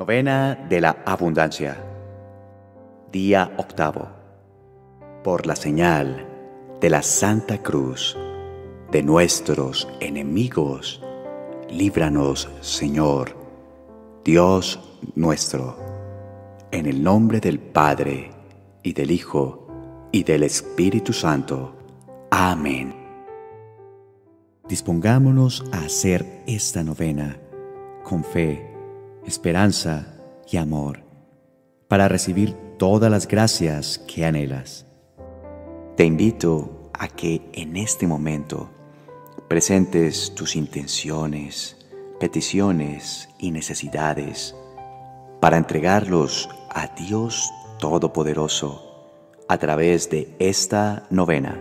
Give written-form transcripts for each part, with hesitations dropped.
Novena de la Abundancia. Día octavo. Por la señal de la Santa Cruz de nuestros enemigos, líbranos, Señor, Dios nuestro, en el nombre del Padre, y del Hijo, y del Espíritu Santo. Amén. Dispongámonos a hacer esta novena con fe, esperanza y amor, para recibir todas las gracias que anhelas. Te invito a que en este momento presentes tus intenciones, peticiones y necesidades para entregarlos a Dios Todopoderoso a través de esta novena.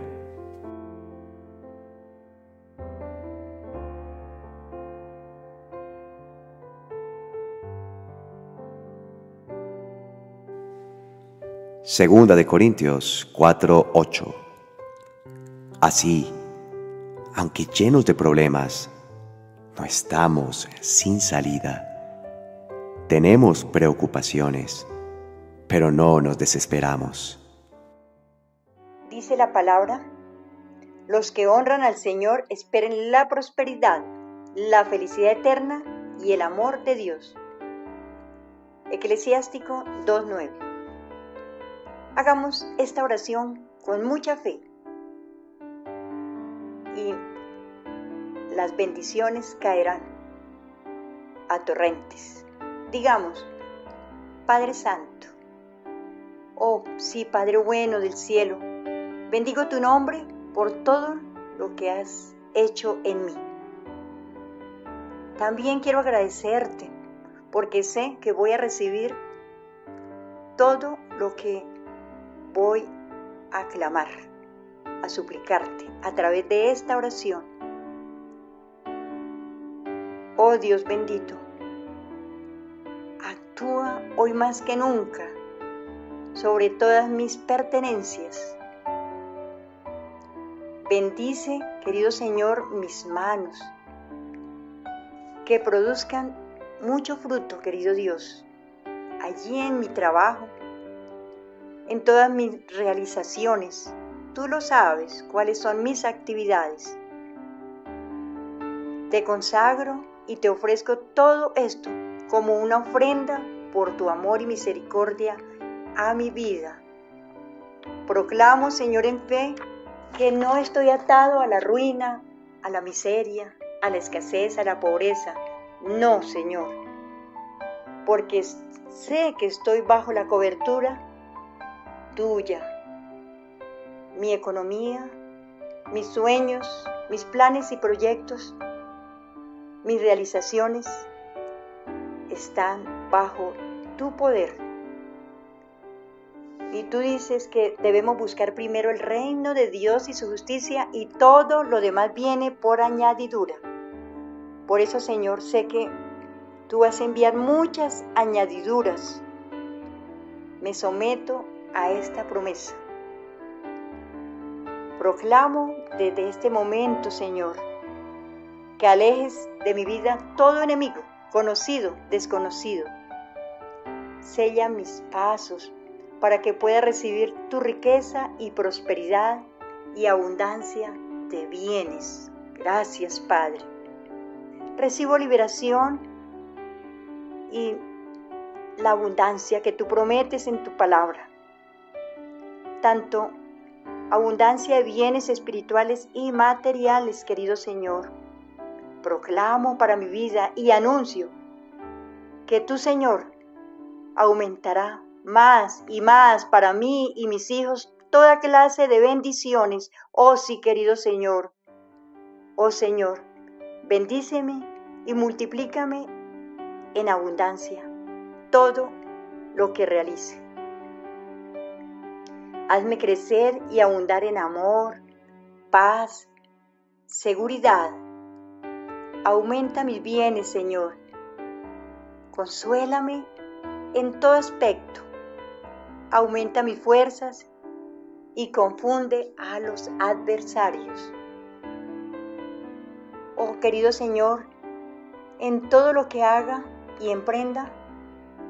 Segunda de Corintios 4:8. Así, aunque llenos de problemas, no estamos sin salida. Tenemos preocupaciones, pero no nos desesperamos. Dice la palabra: los que honran al Señor esperen la prosperidad, la felicidad eterna y el amor de Dios. Eclesiástico 2:9. Hagamos esta oración con mucha fe y las bendiciones caerán a torrentes. Digamos: Padre Santo, oh sí, Padre bueno del cielo, bendigo tu nombre por todo lo que has hecho en mí. También quiero agradecerte porque sé que voy a recibir todo lo que voy a clamar, a suplicarte a través de esta oración. Oh Dios bendito, actúa hoy más que nunca sobre todas mis pertenencias. Bendice, querido Señor, mis manos, que produzcan mucho fruto, querido Dios, allí en mi trabajo, en todas mis realizaciones. Tú lo sabes, cuáles son mis actividades. Te consagro y te ofrezco todo esto como una ofrenda por tu amor y misericordia a mi vida. Proclamo, Señor, en fe, que no estoy atado a la ruina, a la miseria, a la escasez, a la pobreza. No, Señor, porque sé que estoy bajo la cobertura tuya. Mi economía, mis sueños, mis planes y proyectos, mis realizaciones están bajo tu poder. Y tú dices que debemos buscar primero el reino de Dios y su justicia, y todo lo demás viene por añadidura. Por eso, Señor, sé que tú vas a enviar muchas añadiduras. Me someto a esta promesa. Proclamo desde este momento, Señor, que alejes de mi vida todo enemigo, conocido, desconocido. Sella mis pasos para que pueda recibir tu riqueza y prosperidad y abundancia de bienes. Gracias, Padre. Recibo liberación y la abundancia que tú prometes en tu palabra. Tanto abundancia de bienes espirituales y materiales, querido Señor. Proclamo para mi vida y anuncio que tú, Señor, aumentará más y más para mí y mis hijos toda clase de bendiciones. Oh sí, querido Señor. Oh Señor, bendíceme y multiplícame en abundancia todo lo que realice. Hazme crecer y abundar en amor, paz, seguridad. Aumenta mis bienes, Señor. Consuélame en todo aspecto. Aumenta mis fuerzas y confunde a los adversarios. Oh querido Señor, en todo lo que haga y emprenda,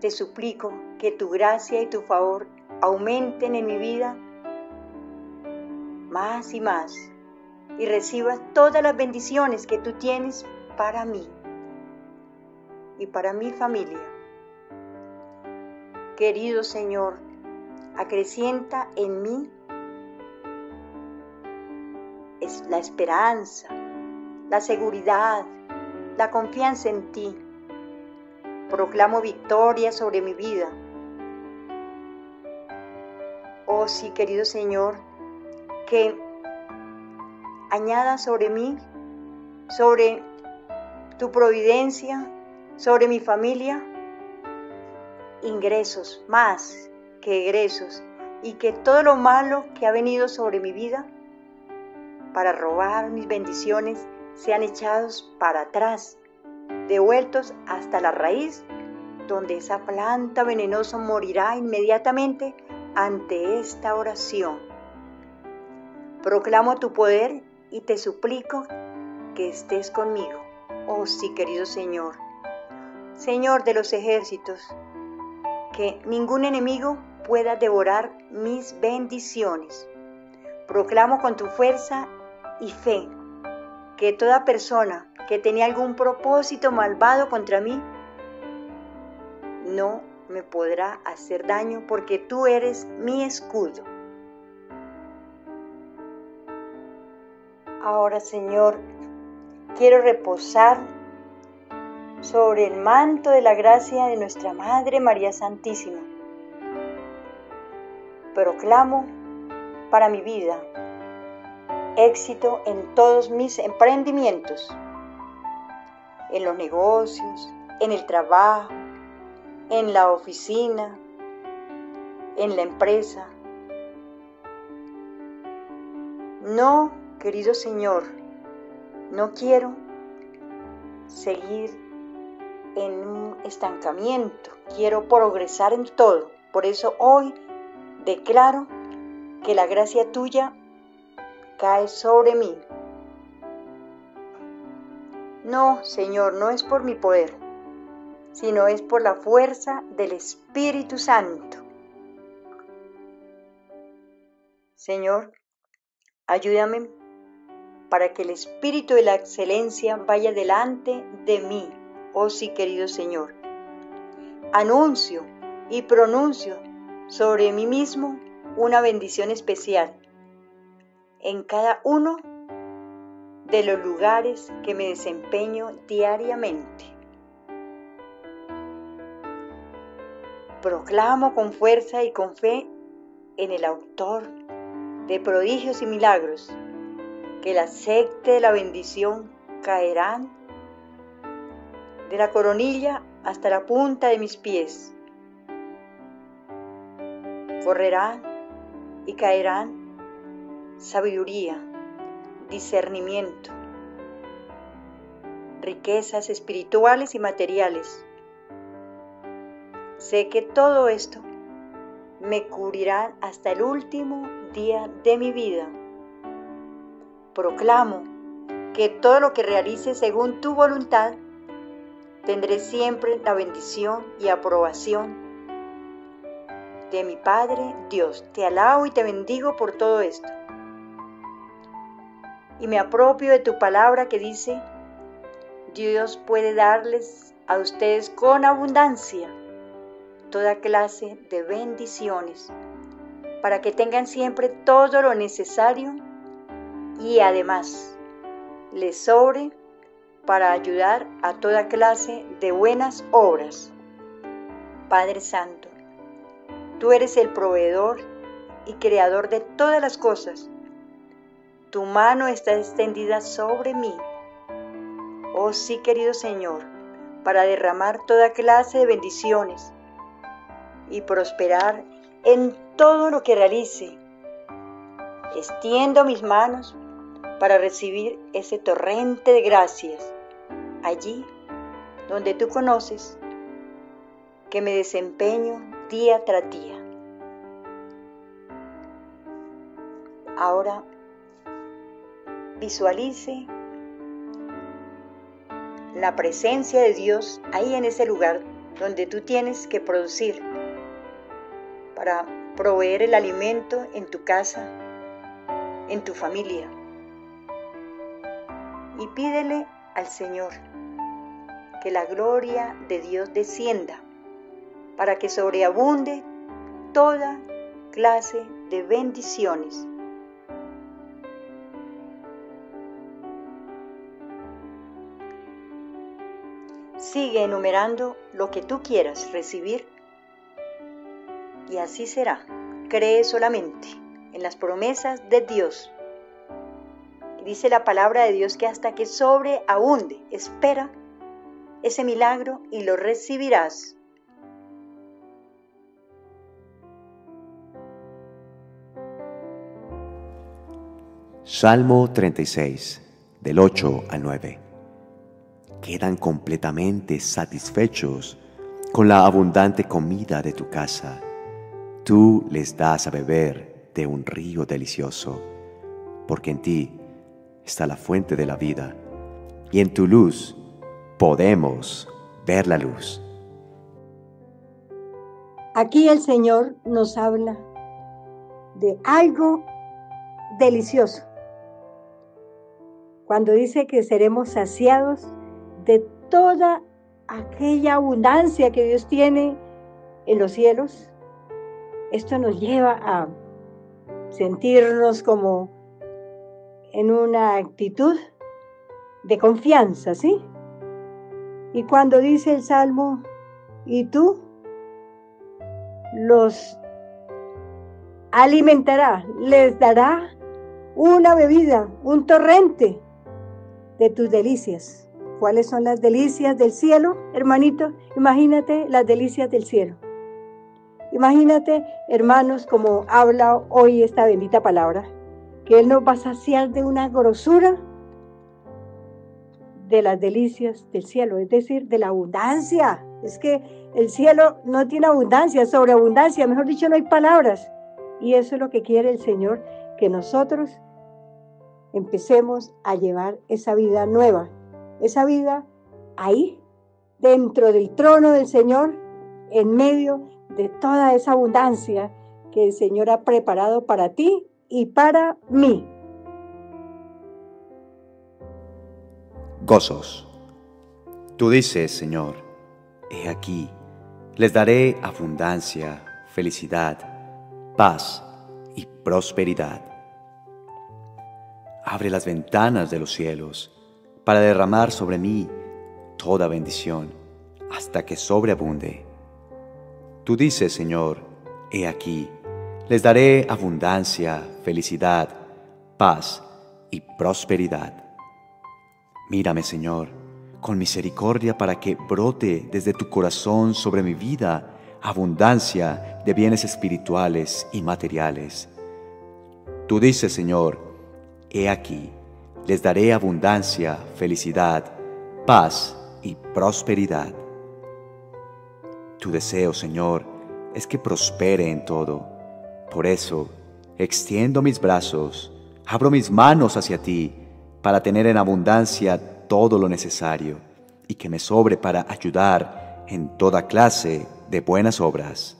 te suplico que tu gracia y tu favor aumenten en mi vida más y más, y recibas todas las bendiciones que tú tienes para mí y para mi familia. Querido Señor, acrecienta en mí la esperanza, la seguridad, la confianza en ti. Proclamo victoria sobre mi vida. Oh sí, querido Señor, que añada sobre mí, sobre tu providencia, sobre mi familia, ingresos más que egresos, y que todo lo malo que ha venido sobre mi vida para robar mis bendiciones sean echados para atrás, devueltos hasta la raíz, donde esa planta venenosa morirá inmediatamente ante esta oración. Proclamo tu poder y te suplico que estés conmigo. Oh sí, querido Señor, Señor de los ejércitos, que ningún enemigo pueda devorar mis bendiciones. Proclamo con tu fuerza y fe que toda persona que tenía algún propósito malvado contra mí no me podrá hacer daño, porque tú eres mi escudo. Ahora, Señor, quiero reposar sobre el manto de la gracia de nuestra Madre María Santísima. Proclamo para mi vida éxito en todos mis emprendimientos, en los negocios, en el trabajo, en la oficina, en la empresa. No, querido Señor, no quiero seguir en un estancamiento, quiero progresar en todo. Por eso hoy declaro que la gracia tuya cae sobre mí. No, Señor, no es por mi poder, sino es por la fuerza del Espíritu Santo. Señor, ayúdame para que el Espíritu de la excelencia vaya delante de mí. Oh sí, querido Señor. Anuncio y pronuncio sobre mí mismo una bendición especial en cada uno de los lugares que me desempeño diariamente. Proclamo con fuerza y con fe en el autor de prodigios y milagros que el aceite de la bendición caerán de la coronilla hasta la punta de mis pies. Correrán y caerán sabiduría, discernimiento, riquezas espirituales y materiales. Sé que todo esto me cubrirá hasta el último día de mi vida. Proclamo que todo lo que realice según tu voluntad, tendré siempre la bendición y aprobación de mi Padre Dios. Te alabo y te bendigo por todo esto. Y me apropio de tu palabra que dice: Dios puede darles a ustedes con abundancia toda clase de bendiciones, para que tengan siempre todo lo necesario y además les sobre para ayudar a toda clase de buenas obras. Padre Santo, tú eres el proveedor y creador de todas las cosas. Tu mano está extendida sobre mí. Oh sí, querido Señor, para derramar toda clase de bendiciones y prosperar en todo lo que realice. Extiendo mis manos para recibir ese torrente de gracias, allí donde tú conoces que me desempeño día tras día. Ahora visualice la presencia de Dios ahí en ese lugar donde tú tienes que producir para proveer el alimento en tu casa, en tu familia. Y pídele al Señor que la gloria de Dios descienda para que sobreabunde toda clase de bendiciones. Sigue enumerando lo que tú quieras recibir y así será. Cree solamente en las promesas de Dios. Dice la palabra de Dios que hasta que sobreabunde, espera ese milagro y lo recibirás. Salmo 36, del 8 al 9. Quedan completamente satisfechos con la abundante comida de tu casa. Tú les das a beber de un río delicioso, porque en ti está la fuente de la vida, y en tu luz podemos ver la luz. Aquí el Señor nos habla de algo delicioso. Cuando dice que seremos saciados de toda aquella abundancia que Dios tiene en los cielos, esto nos lleva a sentirnos como en una actitud de confianza, ¿sí? Y cuando dice el Salmo, y tú los alimentará, les dará una bebida, un torrente de tus delicias. ¿Cuáles son las delicias del cielo, hermanito? Imagínate las delicias del cielo. Imagínate, hermanos, como habla hoy esta bendita palabra, que Él nos va a saciar de una grosura de las delicias del cielo, es decir, de la abundancia. Es que el cielo no tiene abundancia, sobreabundancia, mejor dicho, no hay palabras. Y eso es lo que quiere el Señor, que nosotros empecemos a llevar esa vida nueva, esa vida ahí, dentro del trono del Señor, en medio de toda esa abundancia que el Señor ha preparado para ti y para mí. Gozos. Tú dices, Señor, he aquí, les daré abundancia, felicidad, paz y prosperidad. Abre las ventanas de los cielos para derramar sobre mí toda bendición hasta que sobreabunde. Tú dices, Señor, he aquí, les daré abundancia, felicidad, paz y prosperidad. Mírame, Señor, con misericordia para que brote desde tu corazón sobre mi vida abundancia de bienes espirituales y materiales. Tú dices, Señor, he aquí, les daré abundancia, felicidad, paz y prosperidad. Tu deseo, Señor, es que prospere en todo. Por eso, extiendo mis brazos, abro mis manos hacia ti, para tener en abundancia todo lo necesario y que me sobre para ayudar en toda clase de buenas obras.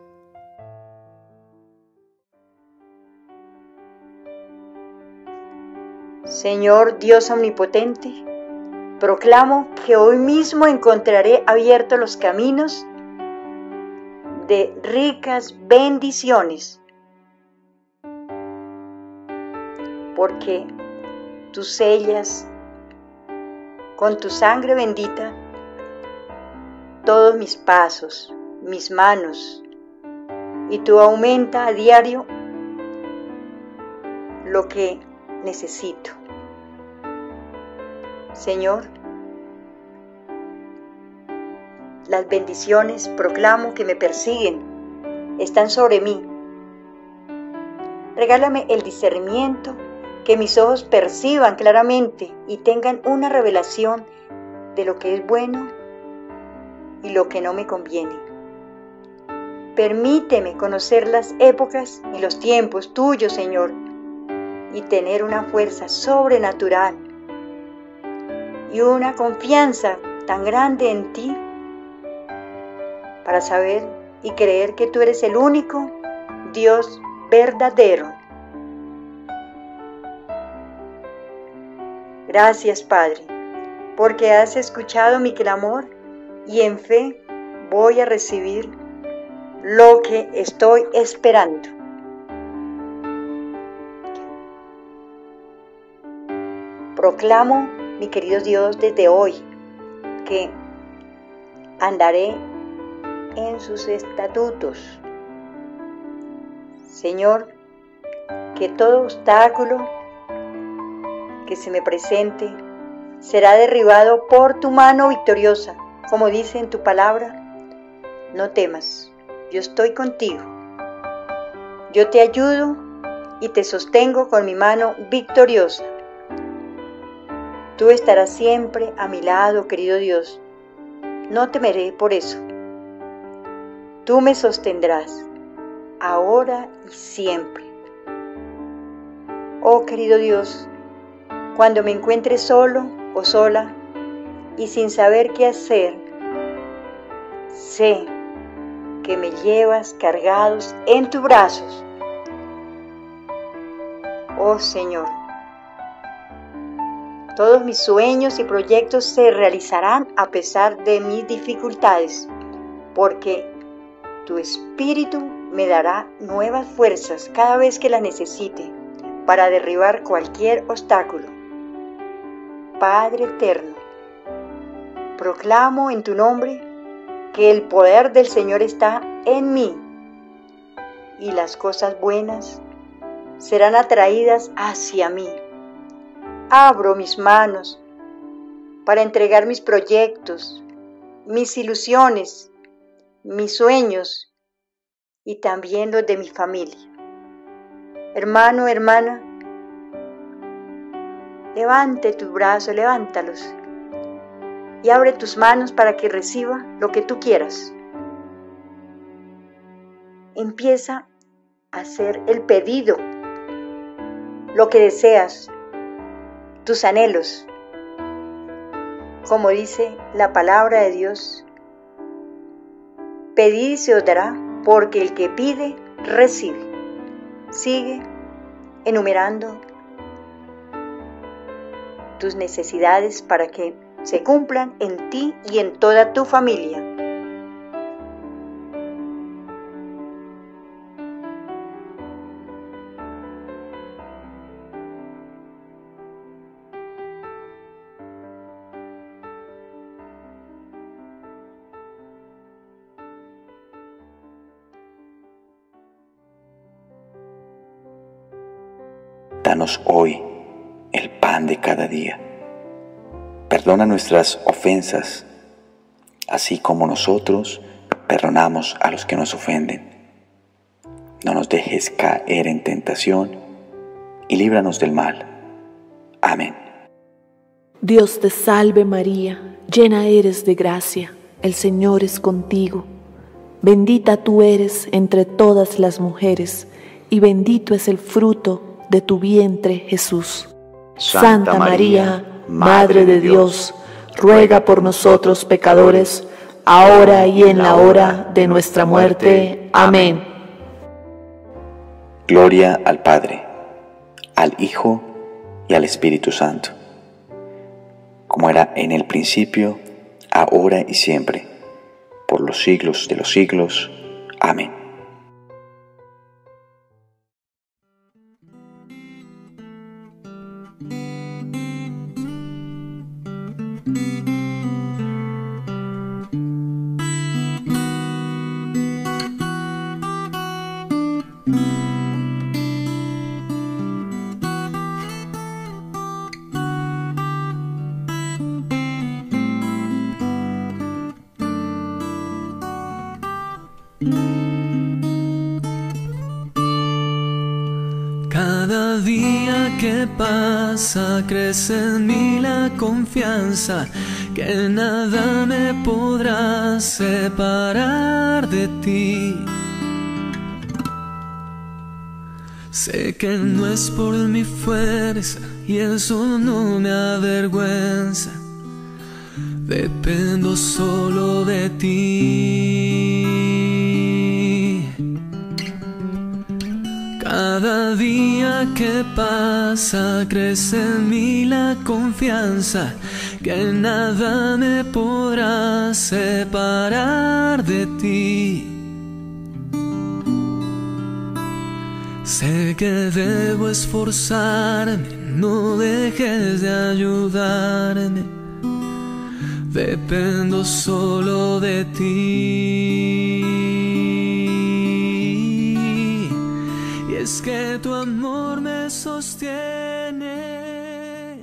Señor Dios omnipotente, proclamo que hoy mismo encontraré abiertos los caminos de ricas bendiciones, porque tú sellas con tu sangre bendita todos mis pasos, mis manos, y tú aumenta a diario lo que necesito. Señor, las bendiciones proclamo que me persiguen, están sobre mí. Regálame el discernimiento, que mis ojos perciban claramente y tengan una revelación de lo que es bueno y lo que no me conviene. Permíteme conocer las épocas y los tiempos tuyos, Señor, y tener una fuerza sobrenatural y una confianza tan grande en ti para saber y creer que tú eres el único Dios verdadero. Gracias, Padre, porque has escuchado mi clamor y en fe voy a recibir lo que estoy esperando. Proclamo, mi querido Dios, desde hoy que andaré en sus estatutos. Señor, que todo obstáculo que se me presente será derribado por tu mano victoriosa, como dice en tu palabra. No temas, yo estoy contigo. Yo te ayudo y te sostengo con mi mano victoriosa. Tú estarás siempre a mi lado, querido Dios. No temeré por eso. Tú me sostendrás, ahora y siempre. Oh, querido Dios, cuando me encuentre solo o sola y sin saber qué hacer, sé que me llevas cargados en tus brazos. Oh, Señor, todos mis sueños y proyectos se realizarán a pesar de mis dificultades, porque tu Espíritu me dará nuevas fuerzas cada vez que las necesite para derribar cualquier obstáculo. Padre eterno, proclamo en tu nombre que el poder del Señor está en mí y las cosas buenas serán atraídas hacia mí. Abro mis manos para entregar mis proyectos, mis ilusiones, mis sueños y también los de mi familia. Hermano, hermana, levante tus brazos, levántalos y abre tus manos para que reciba lo que tú quieras. Empieza a hacer el pedido, lo que deseas, tus anhelos. Como dice la palabra de Dios, pedid y se os dará, porque el que pide, recibe. Sigue enumerando tus necesidades para que se cumplan en ti y en toda tu familia. Danos hoy el pan de cada día. Perdona nuestras ofensas, así como nosotros perdonamos a los que nos ofenden. No nos dejes caer en tentación y líbranos del mal. Amén. Dios te salve María, llena eres de gracia, el Señor es contigo. Bendita tú eres entre todas las mujeres, y bendito es el fruto de tu vientre, Jesús. Santa María, Madre de Dios, ruega por nosotros pecadores, ahora y en la hora de nuestra muerte. Amén. Gloria al Padre, al Hijo y al Espíritu Santo, como era en el principio, ahora y siempre, por los siglos de los siglos. Amén. Cada día que pasa crece en mí la confianza que nada me podrá separar de ti. Sé que no es por mi fuerza y eso no me avergüenza. Dependo solo de ti. Cada día que pasa crece en mí la confianza que nada me podrá separar de ti. Sé que debo esforzarme, no dejes de ayudarme. Dependo solo de ti. Y es que tu amor me sostiene.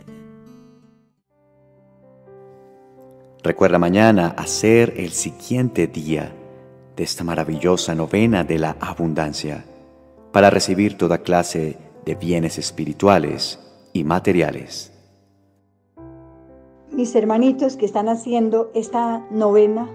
Recuerda mañana hacer el siguiente día de esta maravillosa novena de la abundancia para recibir toda clase de bienes espirituales y materiales. Mis hermanitos que están haciendo esta novena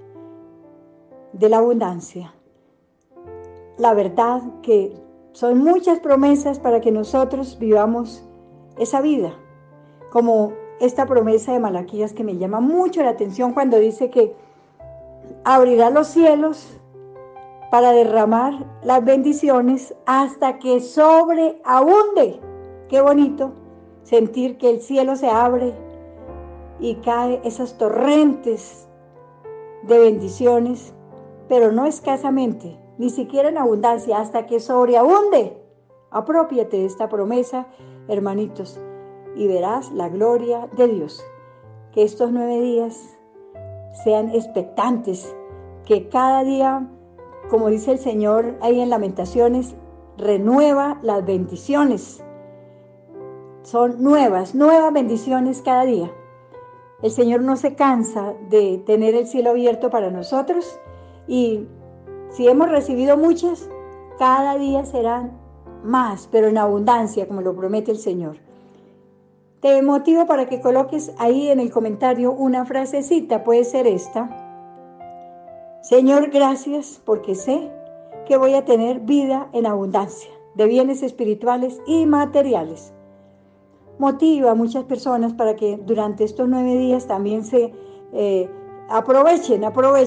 de la abundancia, la verdad que son muchas promesas para que nosotros vivamos esa vida, como esta promesa de Malaquías que me llama mucho la atención cuando dice que abrirá los cielos para derramar las bendiciones hasta que sobreabunde. Qué bonito sentir que el cielo se abre y cae esas torrentes de bendiciones, pero no escasamente, ni siquiera en abundancia, hasta que sobreabunde. Aprópiate de esta promesa, hermanitos, y verás la gloria de Dios. Que estos 9 días sean expectantes, que cada día, como dice el Señor ahí en Lamentaciones, renueva las bendiciones. Son nuevas bendiciones cada día. El Señor no se cansa de tener el cielo abierto para nosotros, y si hemos recibido muchas, cada día serán más, pero en abundancia, como lo promete el Señor. Te motivo para que coloques ahí en el comentario una frasecita, puede ser esta: Señor, gracias porque sé que voy a tener vida en abundancia, de bienes espirituales y materiales. Motiva a muchas personas para que durante estos 9 días también se aprovechen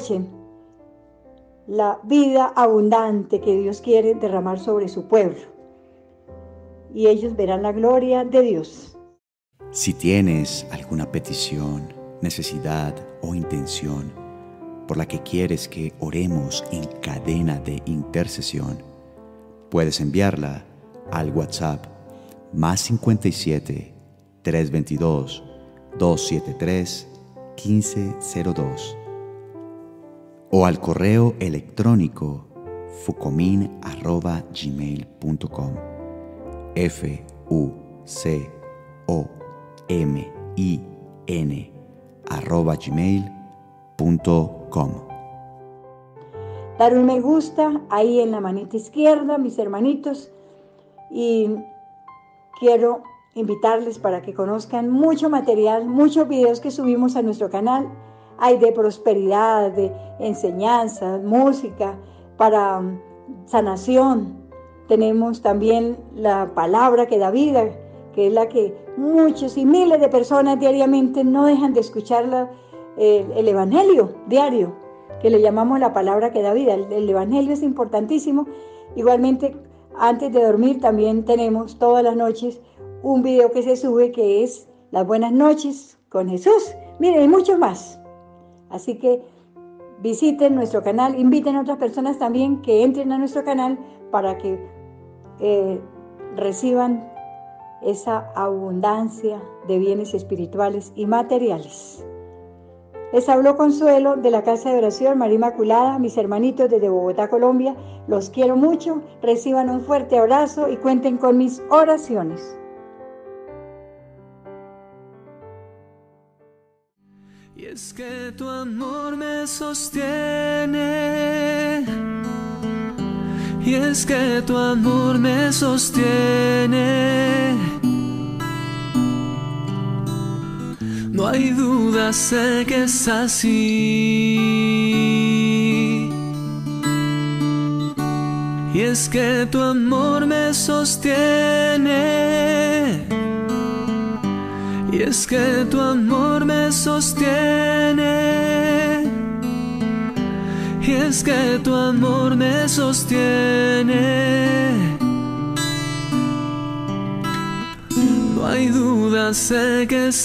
la vida abundante que Dios quiere derramar sobre su pueblo. Y ellos verán la gloria de Dios. Si tienes alguna petición, necesidad o intención por la que quieres que oremos en cadena de intercesión, puedes enviarla al WhatsApp más 57 322 273 1502 o al correo electrónico fucomin@gmail.com fucomin@gmail.com. Dar un me gusta ahí en la manita izquierda, mis hermanitos, y quiero invitarles para que conozcan mucho material, muchos videos que subimos a nuestro canal. Hay de prosperidad, de enseñanza, música, para sanación. Tenemos también la palabra que da vida, que es la que muchos y miles de personas diariamente no dejan de escuchar el Evangelio diario, que le llamamos la palabra que da vida. El Evangelio es importantísimo. Igualmente, antes de dormir también tenemos todas las noches un video que se sube que es las buenas noches con Jesús. Miren, hay muchos más. Así que visiten nuestro canal, inviten a otras personas también que entren a nuestro canal para que reciban esa abundancia de bienes espirituales y materiales. Les habló Consuelo de la Casa de Oración María Inmaculada. Mis hermanitos desde Bogotá, Colombia, los quiero mucho. Reciban un fuerte abrazo y cuenten con mis oraciones. Y es que tu amor me sostiene. Y es que tu amor me sostiene. No hay duda, sé que es así. Y es que tu amor me sostiene. Y es que tu amor me sostiene. Y es que tu amor me sostiene. ya sé que es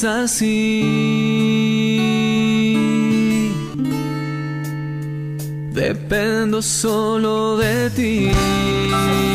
así. Dependo solo de ti.